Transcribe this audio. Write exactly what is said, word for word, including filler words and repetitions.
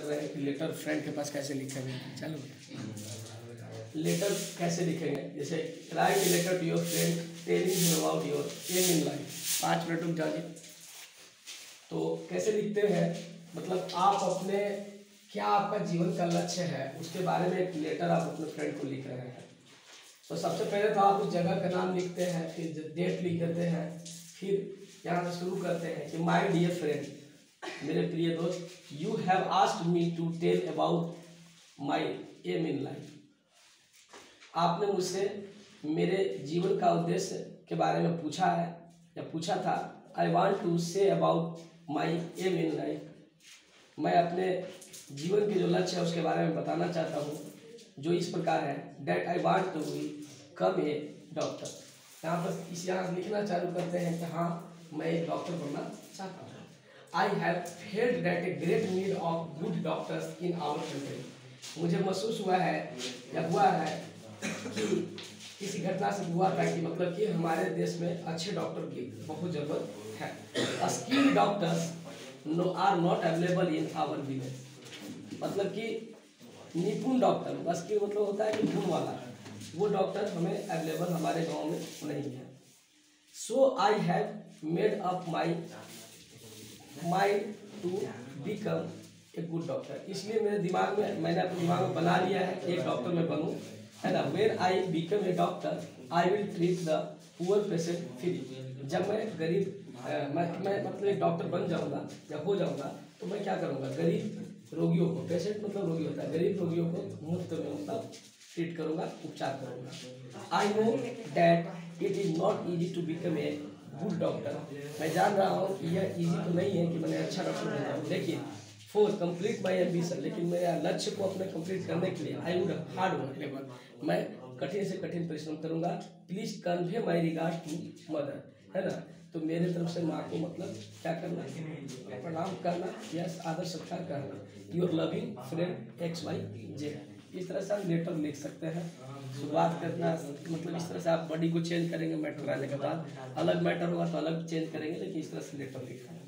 कर रहे हैं कि लेटर फ्रेंड के पास कैसे लिखेंगे। चलो लेटर कैसे लिखेंगे, जैसे write letter to your friend telling him about your aim in life. पाँच मिनट रुक जाइए। तो कैसे लिखते हैं, मतलब आप अपने क्या आपका जीवन का लक्ष्य है उसके बारे में एक लेटर आप अपने फ्रेंड को लिख रहे हैं। तो सबसे पहले तो आप उस जगह का नाम लिखते हैं, फिर डेट लिख देते हैं, फिर यहाँ से शुरू करते हैं कि माय डियर फ्रेंड, मेरे प्रिय दोस्त, you have asked me to tell about my aim in life. आपने मुझसे मेरे जीवन का उद्देश्य के बारे में पूछा है या पूछा था। I want to say about my aim in life. मैं अपने जीवन के जो लक्ष्य है उसके बारे में बताना चाहता हूँ, जो इस प्रकार है। That I want to come a doctor. यहाँ पर इस यहाँ लिखना चालू करते हैं कि हाँ मैं एक डॉक्टर बनना चाहता हूँ। I have felt that a great need of good doctors in our country. मुझे महसूस हुआ है या हुआ है कि किसी घटना से हुआ था कि मतलब कि हमारे देश में अच्छे डॉक्टर की बहुत ज़रूरत है। Skilled doctors no are not available in our village. मतलब कि निपुण डॉक्टर, स्किल मतलब होता है कि गुण वाला, वो डॉक्टर हमें अवेलेबल हमारे गांव में नहीं है। So I have made up my mind to become a good doctor. इसलिए मेरे दिमाग में, मैंने अपने दिमाग में बना लिया है कि एक डॉक्टर मैं बनूँ, है ना। When I become a doctor I will treat the poor patient free. जब मैं गरीब मैं मैं मतलब एक डॉक्टर बन जाऊंगा या हो जाऊंगा तो मैं क्या करूंगा, गरीब रोगियों को, पेशेंट मतलब रोगी होता है, गरीब रोगियों को मुफ्त में मतलब ट्रीट करूंगा, उपचार करूंगा। I know that it is not easy to become a good doctor. मैं जान रहा हूँ कि यह ईजी तो नहीं है कि मैंने अच्छा डॉक्टर बन जाऊँ। देखिए, फोर कंप्लीट माई एम्बिशन, लेकिन मेरे लक्ष्य को अपने कंप्लीट करने के लिए I would hard work labour, मैं कठिन से कठिन परिश्रम करूंगा। Please convey my regard to mother, है ना। तो मेरे तरफ से माँ को मतलब क्या करना, प्रणाम करना, यस आदर सत्कार करना। Your loving friend X Y Z. इस तरह से आप लेटर लिख सकते हैं। शुरुआत करना मतलब इस तरह से आप बॉडी को चेंज करेंगे, मैटर आने के बाद अलग मैटर होगा तो अलग चेंज करेंगे, लेकिन इस तरह से लेटर लिखना है।